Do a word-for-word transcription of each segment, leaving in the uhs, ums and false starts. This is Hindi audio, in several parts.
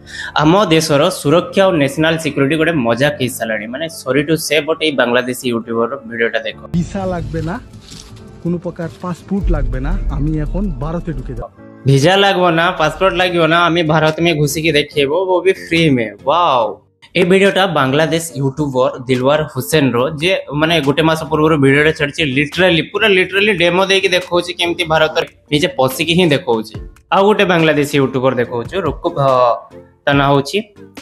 आम देशर सुरक्षा और नेशनल सिक्योरिटी गोटे मजाक हो सारे माने सॉरी टू से बट ये बांग्लादेशी यूट्यूबर भिडियोटा देखो ভিসা লাগবে না কোনো প্রকার পাসপোর্ট লাগবে না আমি এখন ভারতে ঢুকে যাব ভিসা লাগবো না पासपोर्ट লাগবে না আমি ভারত में घुसी की देखेबो वो भी फ्री में वाओ ए वीडियोटा बांग्लादेश यूट्यूबर दिलवार हुसैन रो जे माने गोटे मास पूर्व वीडियो छाड़ी लिटराली पूरा लिटराली डेमो देकी देखौछि केमती भारत निजे पसिकी ही देखौछि आ गोटे बांग्लादेशी यूट्यूबर देखौछि रुकुब तना होछि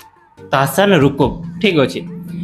ताहसान रुकुब ठीक अछि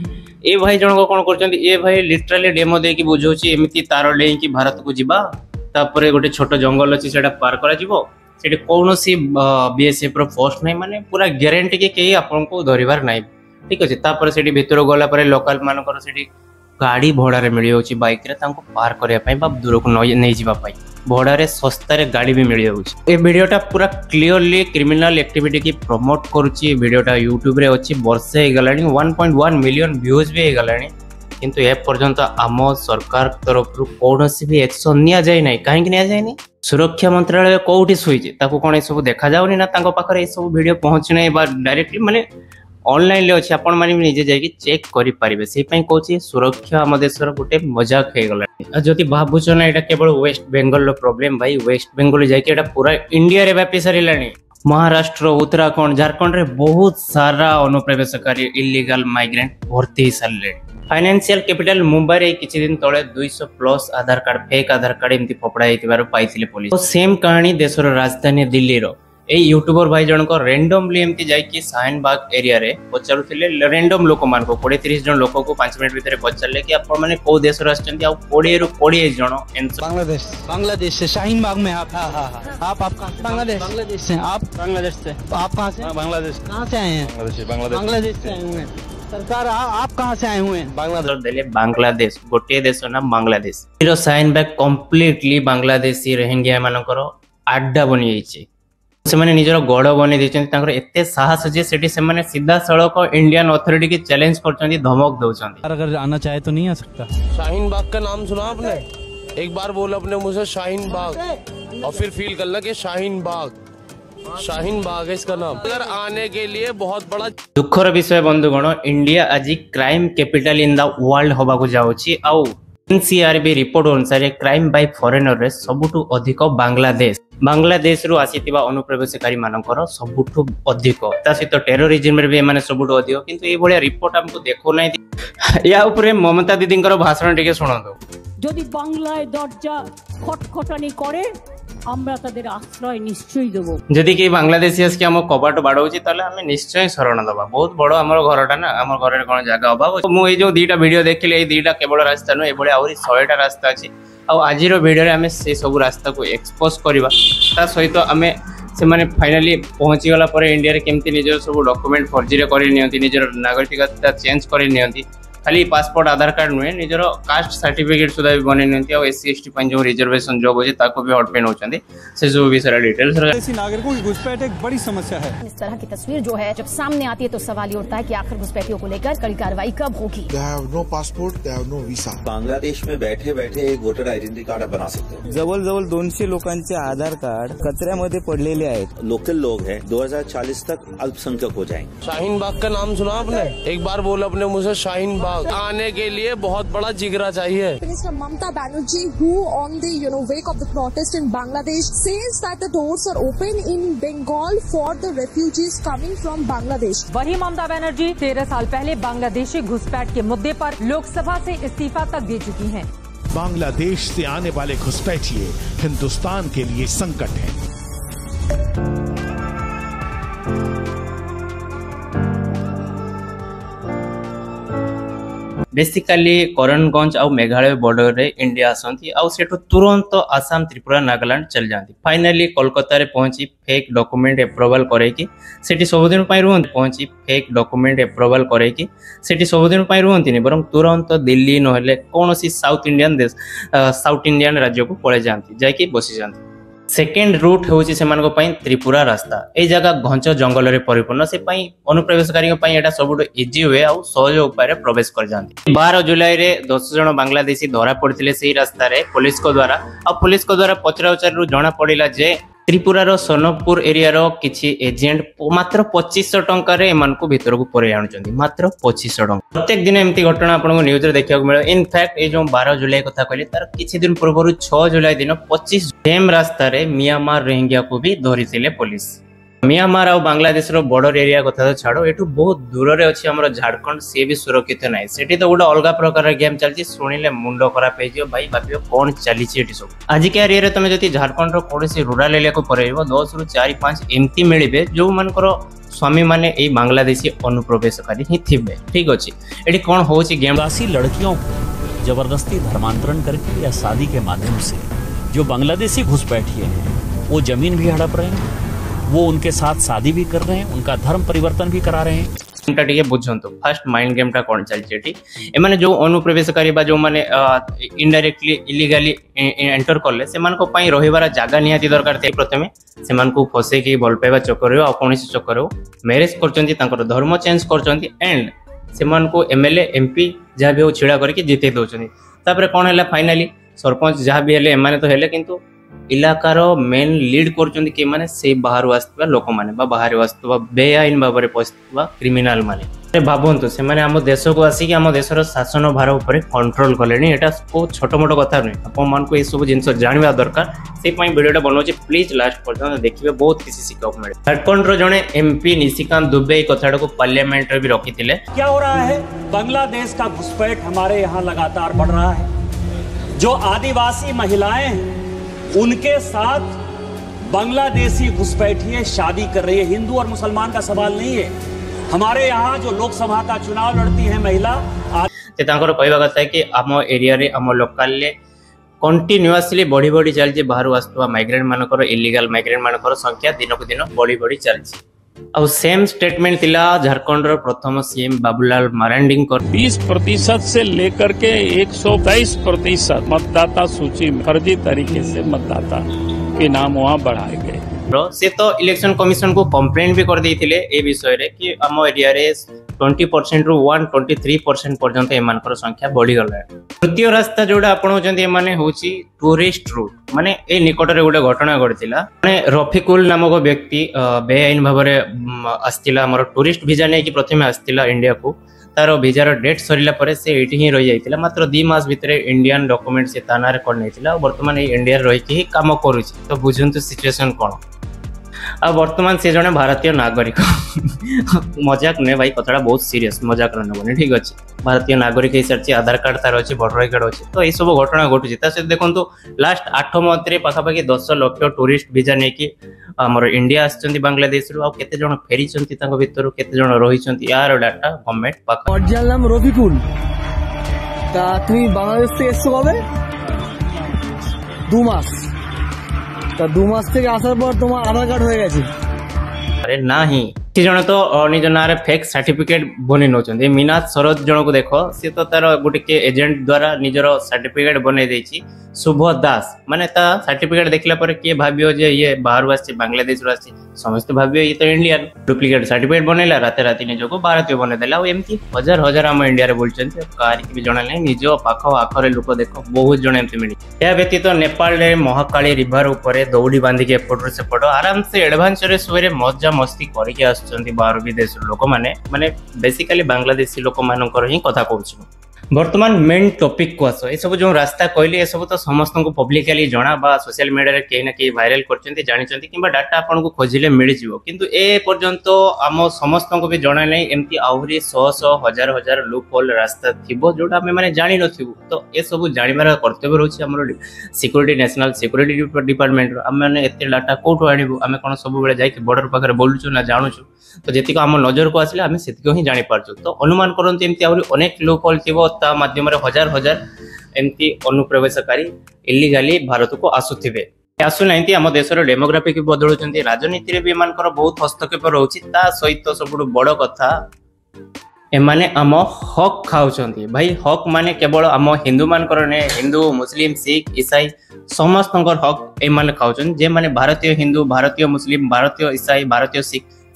ए भाई जन को कोन करचंती ए भाई लिटराली डेमो देकी बुझौछि एमिति तार लेई कि भारत को जिबा तापरे गोटे छोट जंगल अछि सेटा पार करा जिवो सेठी कोनोसी बीएसएफ रो पोस्ट नै माने पूरा गारंटी के केही आपन को धरिबार नै ठीक अच्छे तापर से भीतर गला लोकल मानकर से गाड़ी भड़ारे मिल जाऊँगी बाइक रे तांको पार करने दूर को नहीं जावाई भड़ारे सस्तार गाड़ी भी मिल जाऊँगी वीडियोटा पूरा क्लीयरली क्रिमिनल एक्टिविटी की प्रमोट करुच्ची वीडियोटा यूट्यूब रे अच्छी वर्षे हो गलानी one point one million views भी हो गलानी किंतु ए पर्यंत आम सरकार तरफ कौन भी एक्शन नि जाए ना कहीं नि जाए सुरक्षा मंत्रालय कौटी शुई कौन ये सब देखा जाऊनी ना पाखे सब वीडियो पहुँचना डायरेक्टली माने ऑनलाइन ले अच्छे आपण माने निजे जाई चेक करि पारिबे से पई कहछि सुरक्षा हम देशर गोटे मजाक हे गला जति भाबुछ ना एटा केवल वेस्ट बेंगल रो प्रॉब्लम भाई वेस्ट बेंगल जाई के एटा पूरा इंडिया रे व्यापी सारिलानी महाराष्ट्र उत्तराखंड झारखंड रे बहुत सारा अनुप्रवेशकारी इलीगल माइग्रेंट भर्ती सारले फाइनेंशियल कैपिटल मुंबई रे किछि दिन तळे दो सौ plus Aadhaar card fake Aadhaar card एमती पपड़ा हेतिबार पाइथिले पुलिस तो सेम कहानी देशर राजधानी दिल्ली रो ए यूट्यूबर भाई जनक रेंडमली एमती जाइए शाहीनबाग एरिया रे पचारुथिले रेंडम लोक मान को बीस तीस जन लोक को पाँच मिनट भीतर पचारले कि आपण माने को देश रे आछन आ बीस रु बीस जन बांग्लादेश बांग्लादेश से शाहीनबाग में आप हां हां आप आप कहां बांग्लादेश बांग्लादेश से आप बांग्लादेश से आप कहां से बांग्लादेश कहां से आए हैं बांग्लादेश बांग्लादेश से आए हुए हैं सरकार आप कहां से आए हुए हैं बांग्लादेश देले बांग्लादेश गोटे देश ना बांग्लादेश रो शाहीनबाग कंप्लीटली बांग्लादेशी रोहिंग्या मानकर आड्डा बनि जाइछे से माने निजर गड़ बने देचंती तांकर एते साहस जे सेठी से माने सीधा सड़क इंडियन अथॉरिटी की चैलेंज करचंती धमक दउचंती अगर आना चाहे तो नहीं आ सकता शाहीनबाग का नाम सुना आपने एक बार बोल अपने मुंह से शाहीनबाग और फिर फील कर ला कि शाहीनबाग शाहीनबाग है इसका नाम अगर आने के लिए बहुत बड़ा दुखर विषय बंधुगण इंडिया आज crime capital in the world होबा को जाउची आउ एनसीआरबी रिपोर्ट अनुसार क्राइम बाय फॉरेनर रे सबुठु अधिक बांग्लादेश बांग्लादेश रु आसीतिबा अनुप्रवेशकारी मानकर सबुठु अधिक ता सहित टेररिज्म रे भी माने सबुठु अधिक किंतु ए भलिया रिपोर्ट हमको देखो नै या ऊपर ममता दीदींकर भाषण टिके सुनंदो যদি বাংলায় দরজা খটখটানি করে আমরা তাদের আশ্রয় নিশ্চয়ই দেব যদি কি বাংলাদেশী আসকি हम কবাট বাড়াউছি তাহলে আমি নিশ্চয় শরণ দেবা বহুত বড় আমার ঘরটা না আমার ঘরের কোন জায়গা অভাব মু এই যে দুইটা ভিডিও দেখিলে এই দুইটা কেবল রাস্তা নয় এভଳି আউরি শহেটা রাস্তা আছে आ आजिर वीडियो रे आमे से सब रास्ता को एक्सपोज करबा ता सहित आमे से माने फाइनली पहुंची गला पर इंडिया रे केमती निजर सब डॉक्यूमेंट फर्जी रे करि नियंती निजर नागरिकता चेंज करि नियंती खाली पासपोर्ट आधार कार्ड नुहे निजर कास्ट सर्टिफिकेट सुधा भी बने नियंती आ एससी एसटी पन जो रिजर्वेशन जॉब होजे ताको भी हटपेन होचंदी से जो भी सारा डिटेल्स ऐसी नागरिकों की घुसपैठ एक बड़ी समस्या है इस तरह की तस्वीर जो है जब सामने आती है तो सवाल ये उठता है कि आखिर घुसपैठियों को लेकर कड़ी कार्रवाई कब होगी They have no passport, they have no visa. Bangladesh में बैठे बैठे एक वोटर आयडेंटिटी कार्ड बना सकते हैं जवळ जवळ दोनशे लोकांचे आधार कार्ड कचऱ्यामध्ये पडलेले आहेत लोकल लोग हैं दो हज़ार चालीस तक अल्पसंख्यक हो जाएंगे शाहीनबाग का नाम सुना आपने एक बार बोल अपने मुंह से शाहीनबाग आने के लिए बहुत बड़ा जिगरा चाहिए Minister Mamata Banerjee, who on the you know wake of the protest in Bangladesh, says that the doors are open in Bengal for the refugees coming from Bangladesh. वही ममता बनर्जी तेरह साल पहले बांग्लादेशी घुसपैठ के मुद्दे पर लोकसभा से इस्तीफा तक दे चुकी हैं। बांग्लादेश से आने वाले घुसपैठिए हिंदुस्तान के लिए संकट है। बेसिकली करणगंज आउ मेघालय बॉर्डर रे इंडिया आसंती आउ सेठो तुरंत आसाम त्रिपुरा नागालैंड चल जाती फाइनली कोलकाता रे पहुंची फेक डॉक्यूमेंट अप्रूवल करे कि सेठी सबदिन पई रुहंती पहुंची फेक डॉक्यूमेंट अप्रूवल करे कि सेठी सबदिन पई रुहंती नि बरम तुरंत दिल्ली नहले कोनोसी साउथ इंडियन देश साउथ इंडियन राज्य को पळे जांती जाय कि बसी जांती सेकेंड रूट होची सेमानको पई त्रिपुरा रास्ता ए जगह घंच जंगल रे परिपूर्ण से पई अनुप्रवेशकारी पई एटा सबुठ इजी वे आ सहज उपाय प्रवेश कर जांती बारह जुलाई रे दस जन बांग्लादेशी धरा पड़थिले सेही रास्ता रे पुलिस को द्वारा आ पुलिस को द्वारा पचरा उचार रु जणा पड़िला जे त्रिपुरार सोनपुर एरिया रो किछि एजेंट मात्र पच्चीस टंकार एमानकु भितर को परे आनुचंती मात्र पच्चीस टंका। प्रत्येक दिन एमती घटना आपनको न्यूज रे देखिବାକୁ मिले। इनफैक्ट ए जो बारह जुलाई कथा कहले तार किछि दिन पूर्व छह जुलाई दिन पच्चीस सेम रास्ता रे म्यांमार रोहिंग्या को भी धरिथिले पुलिस। म्यांमार और बांग्लादेश रो बॉर्डर एरिया कथा तो छाड़ो एठू बहुत दूर रे अछि हमर झारखंड से भी सुरक्षित नै। सेठी तो गोटे अलग प्रकार गेम चलछि सुनिले मुंडो खराब हे जियो भाई भाबियो कोन चली छि एठी सब। आज के एरिया रे तमे जति झारखंड रो कोनसी रूरल एरिया को परेबो दस रु चार पाँच एमती मिलिबे जो मानकर स्वामी माने ए बांग्लादेशी अनुप्रवेशकारी ही थिबे। ठीक अछि एठी कोन होछि गेम प्रवासी लड़कियों को जबरदस्ती धर्मांतरण करके या शादी के माध्यम से जो बांग्लादेशी घुसपैठिए हैं वो जमीन भी हड़प रहे हैं, वो उनके साथ शादी भी कर रहे हैं, उनका धर्म परिवर्तन भी करा रहे हैं। गेमटा टिके बुझंतु फर्स्ट माइंड गेमटा कोन चलछि एठी एमाने जो अनुप्रवेशकारी बा जो माने इनडायरेक्टली इलीगली एंटर करले सेमान को पई रहिबार जागा निहाती दरकार थे। प्रथमे सेमान को फसे की बल पाइबा चक्कर आ कोनसी चक्कर मैरिज करचंती तांकर धर्म चेंज करचंती एंड सेमान को एमएलए एमपी जहाँ भी छिड़ा करके जिते दउचंती। तापर कोन हैला फाइनली सरपंच जहाँ भी हेले एमाने तो हेले किंतु इलाकार मेन लीड करचंती के माने से बाहर आस्तबा लोक माने बा बाहर आस्तबा बेआईन बाबरे पस्तबा क्रिमिनल माने। अरे भाबंतु से माने हम देश को आसी कि हम देशर शासन भार ऊपर कंट्रोल कलेनी। एटा को छोट मोट कथा नै अपन मान को ए सब जिंस जानवा दरकार से पई वीडियोटा बनौछि प्लीज लास्ट पर्यंत देखिबे बहुत किसी सिखा मिले। झारखंड रो जने एमपी निशिकांत दुबे कथाटा को पार्लियामेंट रे भी रखिथिले। क्या हो रहा है बांग्लादेश का घुसपैठ हमारे यहाँ लगातार बढ़ रहा है। जो आदिवासी महिलाएं हैं उनके साथ बांग्लादेशी घुसपैठिए शादी कर रही है। हिंदू और मुसलमान का सवाल नहीं है। हमारे यहाँ जो लोकसभा का चुनाव लड़ती है महिला ते तांकर कहवा कथा है कि आम एरिया रे आम लोकल ले कंटिन्यूअसली बढ़ी बढ़ी चलछि बाहर आस्तवा माइग्रेंट मानकर इलीगल माइग्रेंट मानकर संख्या दिन को दिन बढ़ी बढ़ी चलछि। और सेम स्टेटमेंट थिला झारखंड रो प्रथम सीएम बाबूलाल मरांडी को बीस प्रतिशत से लेकर के एक सौ तेईस प्रतिशत मतदाता सूची में फर्जी तरीके से मतदाता के नाम वहाँ बढ़ाए गए। से तो इलेक्शन कमिशन को कंप्लेंट भी कर देथिले ए विषय रे कि आम एरिया रे बीस परसेंट रु एक सौ तेईस परसेंट पर्यंत एमानकर संख्या बढ़ी गला। तृतीय रास्ता जोडा आपण होचंती माने होची टूरिस्ट रूट माने ए निकट रे गोटे घटना घटिला माने रफिकुल नामक व्यक्ति बेआईन भाबरे आस्तिला हमर टूरिस्ट वीजा नै कि प्रथमे आस्तिला इंडिया को तार वीजार डेट सरिला परे से एठी ही रहि जाइतिला मात्र दो मास भितरे इंडियन डॉक्यूमेंट से तानार कर नैतिला वर्तमान ए इंडिया रहि कि काम करूछि। तो बुझंतु सिचुएशन कोन आ वर्तमान से जने भारतीय नागरिक मजाक ने भाई कथड़ा बहुत सीरियस मजाक नबनी। ठीक अछि भारतीय नागरिक हिसाब आधार कार्ड तार अछि वोटर कार्ड अछि तो ए सब घटना घटुछि। ता से देखंतु लास्ट आठ मंथ रे पाखा पाखी दस लाख टूरिस्ट वीजा नै कि हमर इंडिया आछंती बांग्लादेश रो आ केते जण फेरी छंती तांको भितर केते जण रहि छंती यार डाटा गवर्नमेंट पाखा। ओरिजिनल नाम रफिकुल ता तुई बांग्लादेश से एसो कबे दो मास তা দু মাস থেকে আসার পর তোমার আধার কার্ড হয়ে গেছে। আরে নাহি কি জন তো নিজ নারে ফেক সার্টিফিকেট বনি নচন্তি। মিনাত শরৎ জনকু দেখো সে তো তার গোটে কে এজেন্ট দ্বারা নিজর সার্টিফিকেট বনাই দেইছি শুভ দাস মানে তা সার্টিফিকেট দেখলা পরে কে ভাবিও যে ইয়ে বাহার আসছে বাংলাদেশ ରୁ আসছে समस्त भावियो ये तो इंडियन डुप्लीकेट सर्टिफिकेट बनैला राते राती निजको भारतीय बने देला और एमती हजार हजार हम इंडिया रे बोलचन कार की भी जणा नै निजो पाखो आखरे लोक देखो बहुत जण एमती मिली। या व्यतीत तो नेपाल रे महाकाली रिवर ऊपर दौड़ी बांधी के एपट से पड़ आराम से एडवेंचरस वे रे मजा मस्ती करके आछंती बाहर विदेश लोक माने माने बेसिकली बांग्लादेशी लोक मानकर ही कथा कहूछु। वर्तमान मेन टॉपिक को आसो ए सब जो रास्ता कहले ए सब तो समस्त को पब्लिकली जना बा सोशल मीडिया रे केही ना केही वायरल करचंती जानिचंती किबा डाटा आपन को खोजिले मिल जिवो किंतु ए पर्यंत आम समस्त को भी जणा नै एमती आहुरी सौ सौ हजार हजार लूप होल रास्ता थिबो जोटा हम माने जानि नथिबो। तो ए सब जानिबार कर्तव्य रहछि हमर सिक्योरिटी नेशनल सिक्योरिटी डिपार्टमेंट रो हम माने एते डाटा कोठो आनिबो आमे कोन सब बेले जाई कि बॉर्डर पाखरे बोलुछु ना जानुछु तो जेतिको हम नजर को आसिले आमे सेतिको ही जानि पारछु। तो अनुमान करंती एमती आहुरी अनेक लूप होल थिबो ता माध्यम रे हजार हजार एमती अनुप्रवेशकारी इलीगली भारत को आसुथिबे आसु नाइंती हम देशर डेमोग्राफी की बदलुचंती राजनीति रे भी एमानकर बहुत हस्तक्षेप रहउची। ता सहित सबुठ बड़ कथा एमाने आम हक खाउचंती भाई हक माने केवल आम हिंदू मानकर ने हिंदू मुस्लिम सिख ईसाई समस्त हक एमाने खाउचन जे माने भारतीय हिंदू भारतीय मुस्लिम भारतीय ईसाई भारतीय सिख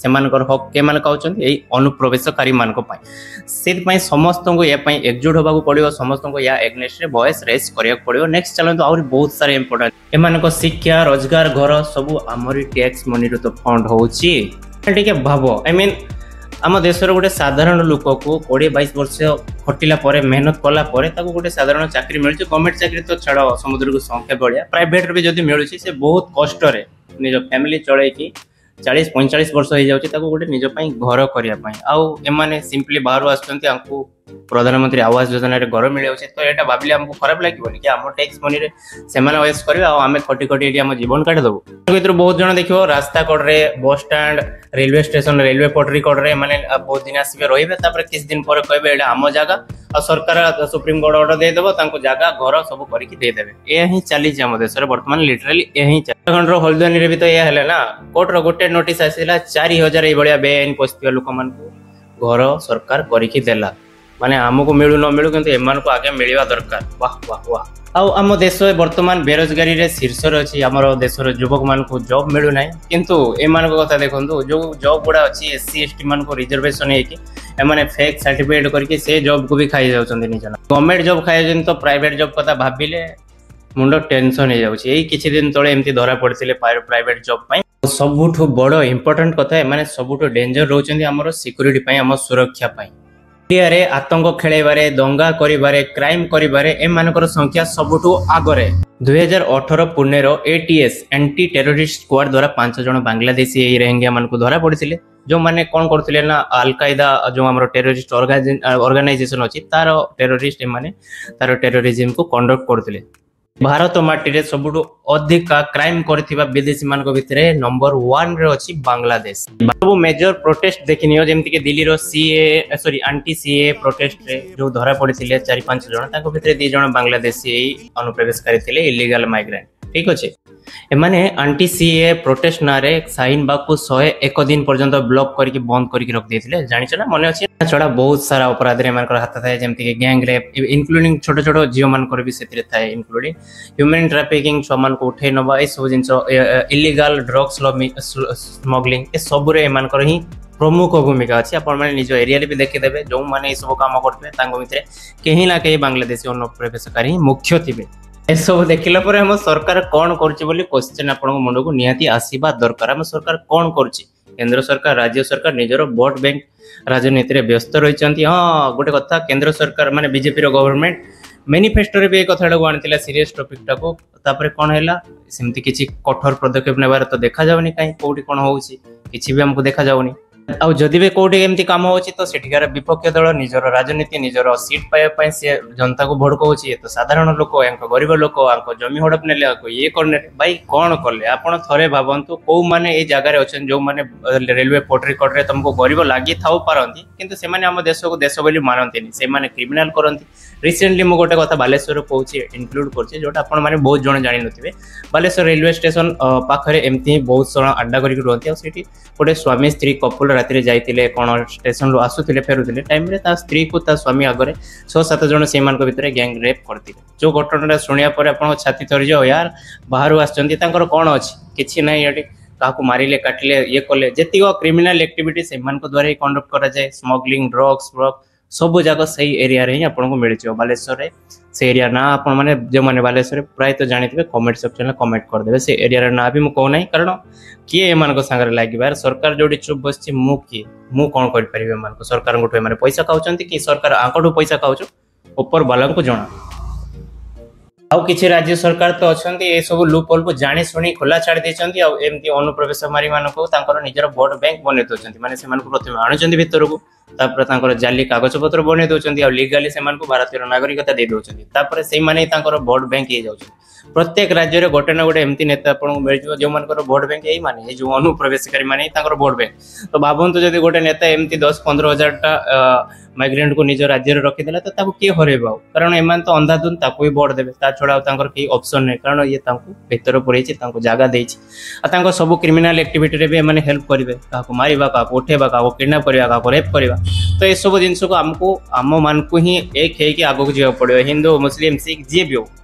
सेमानकर हक के माने कहउछन्ती एई अनुप्रवेशकारी मानक पई सेत पई समस्त को या पई एकजुट होबा को पड़ियो समस्त को या एग्नेस्ट रे वॉइस रेज करिया पड़ियो नेक्स्ट चलंतु और बहुत सारे इंपोर्टेंट ए मानक शिक्षा रोजगार घर सब हमरी टैक्स मनी रो तो फंड होउची ठीक भाबो आई मीन आम देशर गोटे साधारण लोक को कोड़े बैश वर्ष खटिला मेहनत कला गोटे साधारण चाकरी मिलूँ गवर्नमेंट चाकरी तो छाड़ समुद्र को संख्या बढ़िया प्राइवेट भी जब मिलूँ से बहुत कष्ट निज फैमिली चलैकी चालीस पैंतालीस वर्ष हो जाऊँगी गोटे निज घर करने आउ एम सिंपली बाहर आसुँच प्रधानमंत्री आवास योजना रे घर मिल जाए तो यहाँ भाविले आमको खराब लगे कि आम टैक्स मनी रे सेमाने वेस्ट करेंगे आम खटी खटी ये आम जीवन काटी देबू भर बहुत जन देखो रास्ता कड़े bus stand railway station railway पटरी कड़े माने बहुत दिन आसवे रही किस दिन पर कहे आम जगह आ सरकार सुप्रीम कोर्ट ऑर्डर देदेव जगह घर सब करदेवे यह चली आम देश बर्तमान लिटराली यही उत्तराखंड हल्द्वानी भी तो यह है ना कोर्टर गोटे नोटिस आसला चार हजार ये बेआईन पशुवा लोक मान घर सरकार करदेला माने आमको मिलू न मिलू किंतु एमान को आगे मिलवा दरकार वाह वाह वाह आउ आम देश बर्तमान बेरोजगारी रे शीर्ष अच्छी आमर देशर युवक मान को जॉब मिलू ना किंतु एमान को कथा देखो जो जॉब गुड़ा अच्छी एस सी एस टी मान को रिजर्वेशन है फेक सर्टिफिकेट करके से जॉब को भी खाई जाऊँ निज गवर्नमेंट जॉब खाई तो प्राइवेट जॉब कथा भाविले मुंड टेंशन हो जाए किसी दिन तले एमती धरा पड़ते प्राइवेट जॉब सबुठ बड़ इंपोर्टेंट कथा एम सबुठ डेंजर रोचंती आमर सिक्यूरिटी आम सुरक्षा इंडिया रे आतंक खेलेबारे दंगा करिबारे क्राइम करिबारे एमानकर संख्या सबुठु आगरे दुई हजार अठर पुणे रो एटीएस एंटी टेररिस्ट स्क्वाड द्वारा पांच जन बांग्लादेशी ए रोहिंग्या मान को धरा पड़िथिले जो माने कोन करथिले ना अल कायदा जो हमरो टेररिस्ट ऑर्गेनाइजेशन अछि तार टेररिस्ट माने तार टेररिज्म को कंडक्ट करथिले भारत माटी रे सबुठु अधिक क्राइम करथिबा विदेशी मान को भितरे नंबर वन रे अछि बांग्लादेश सब मेजर प्रोटेस्ट देखिनियो जेमति के दिल्ली रो CA sorry anti CA protest रे जो धरा पड़िथिले चार पांच जन ताको भितरे दि जन बांग्लादेशी अनुप्रवेशकारी थिले इलीगल माइग्रेंट ठीक अछि एमाने एंटी सीए प्रोटेस्ट नारे शाहीन बाग को सौ एक दिन पर्यंत ब्लॉक करके बंद करके रख देथिले जानिछ ना मने अछि छड़ा बहुत सारा अपराध रे मानकर हाथ थाए जेमति के गैंग रेप इंक्लूडिंग छोटो छोटो जियो मानकर भी सेतिरे थाए इंक्लूडिंग ह्यूमन ट्रैफिकिंग सामान को उठे नबा ए सब जिंस इलीगल ड्रग्स स्मगलिंग ए सब रे मानकर ही प्रमुख भूमिका अच्छी आपण मैंने निज एरिया भी देखीदेवे जो मैंने ये सब कम करते कहीं ना कहीं बांग्लादेशी अनुप्रवेशकारी मुख्य थे एसब देखला पर हम सरकार कौन कर क्वेश्चन आपण मुंड को निहाती आसवा दरकार आम सरकार कौन कर केंद्र सरकार राज्य सरकार निजर वोट बैंक राजनीति में व्यस्त रही हाँ गोटे कथा केंद्र सरकार माने बीजेपी गवर्नमेंट मैनिफेस्टो भी कथा को आनी सीरीयस टॉपिक टाको तापर कौन है सेमती किसी कठोर पदक्षेप नेबार तो देखा जाऊनी कहीं कौटी कौन हो किसी भी हमको देखा जाऊनी आउ जदि भी कौटी एमती काम होची तो सेठिकार विपक्ष दल निजर राजनीति निजर सीट पाइबा से जनता को भड़काउची ये तो साधारण लोक गरीब लोक जमी हड़प ने ये करने भाई कौन कले आपड़ थे भावतु कौ मैंने ये जगार अच्छे जो मैंने रेलवे पटरी कटरे तुमको गरीब लगी था पारती किंतु से आम देश को देश बोली मानती से क्रिमिनाल करती रिसेंटली मुझे गोटे कथा बालेश्वर कहूँ इनक्लूड कर जोटा आप बहुत जन जान थे बालेश्वर रेलवे स्टेशन पाखे एमती बहुत जन अड्डा करके रुहती गोटे स्वामी स्त्री कपुल राति जाइए कौन स्टेशन आसुले फेरुले टाइम स्त्री को स्वामी आगे छह सात जन से भितर गैंग रेप करते जो घटना शुणा पर आप छाती थरी जाओ यार बाहर आसर कौन अच्छी किसी ना ये क्या मारे काटिले ये कले जी क्रिमिनाल एक्टिविटी से द्वारा ही कंडक्ट कराए स्मगलिंग ड्रग्स ड्रग्स सब जाक से एरिया रे ही आपको मिल बालेश्वर से एरिया ना आप जो मैंने बालेश्वर प्राय तो जानते कमेंट सेक्शन में कमेंट करदे से एरिया ना भी मुझे कहूना कारण किए एम सागर लगे सरकार जो चुप बस मु किए मु कौन कर सरकार गोटे पैसा खाऊँ कि सरकार आंकठू पैसा खाऊ ऊपर बाला को जना आउ किसी राज्य सरकार तो अच्छा ये सब लूप होल को जानी शुणी खोला छाड़ी देती एमती अनुप्रवेशकारी मानक निजर वोट बैंक बन दौरान माने से प्रथम आणुंट भीतर को तापर जाली कागज पत्र बन दौरान लीगाली से भारतीय नागरिकता दे दौरान से वोट बैंक ये जाऊँ प्रत्येक राज्य में गोटे ना गोटे एमती नेता आपको मिल जो वोट बैंक यही माने जो अनुप्रवेशकारी माने वोट बैंक तो भावतु जब गोटे नेता एमती दस पंद्रह हजार टा माइग्रेंट को निज राज्य में रखीदेला तो किए हरइब कारण एम तो अंधाधुन भी वोट देवे ता छड़ा कई ऑप्शन नहीं कारण ये भीतर पुरई जगह देती सब क्रिमिनाल एक्टिविटी भी एम हेल्प करेंगे क्या मारे क्या उठेबा क्या किडनाप करवा क्या रेप करवा तो ये सब जिन को आमको आम मान को ही एक है कि आगे जावाक पड़ो हिंदू मुस्लिम सिख जी भी हो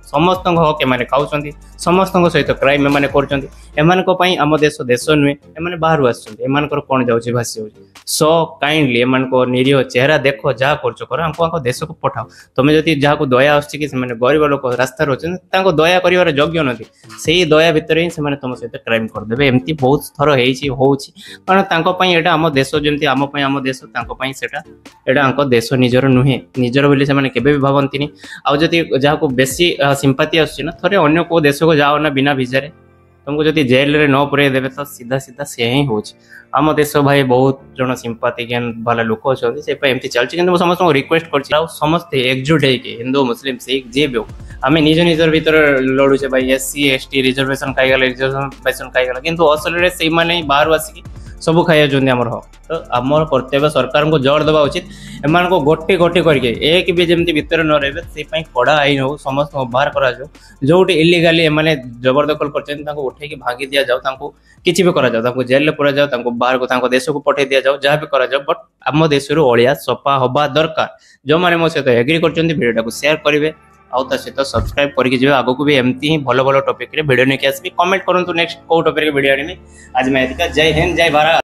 समस्त हक एम खाऊँ समस्त सहित क्राइम एम कर आम देश देश नुहे एम बाहर आम कौन जाऊँगी भासी जाऊँगी सो काइंडली एम निरीह चेहरा देख जहाँ कर देश को पठाओ तुम जदि जहाँ दया आसुच्ची कि गरीब लोक रास्ता रोचे दया कर योग्य नहीं से दया भितर ही तुम सहित क्राइम करदे एमती बहुत थर हो कारण यहाँ आम देश जमी आम आम देश सेटा देश निजर नुहे निजर बोली से केबे भी भावती आदि जहाँ बेसी सिंपाती आसुच्ची थोड़े अन्य को देश को जाओ ना बिना भिजा तुमको जब जेल रे न पुरे देवे तो सीधा सीधा से ही हो आम देश भाई बहुत जन सिंपाती ज्ञान वाला लोक अच्छा से एमती चलती समस्त रिक्वेस्ट कर समस्ते एकजुट है हिंदू मुस्लिम सिख जी भी हो आम निज निजर भीतर लड़ुचे भाई S C S T reservation खाईगला रिजर्वेशन खाईगला किंतु असल से बाहर आसिक सब खाई आमर हक तो आम कर्तव्य सरकार को जोर देवा उचित एम गोटे गोटे करके एक भी जमी भितर न रहे से कड़ा आईन हो समस्त बाहर करा जो इलिगाली एम जबरदखल कर उठे भांगी दि जाओ किसी भी करा जाओ जेल पूरा जाओ बाहर को देश को पठे दि जाओ जहाँ भी करा जाओ बट आम देश अलिया सफा हवा दरकार जो मैंने मो सहित एग्री कर वीडियो को शेयर करेंगे आउ सहित सब्सक्राइब करके आग को भी एमती ही भल भल टॉपिक रे वीडियो नहीं आसबी कमेंट करूँ नेक्स्ट कौ टॉपिक वीडियो आनी आज मैं जय हिंद जय भारत।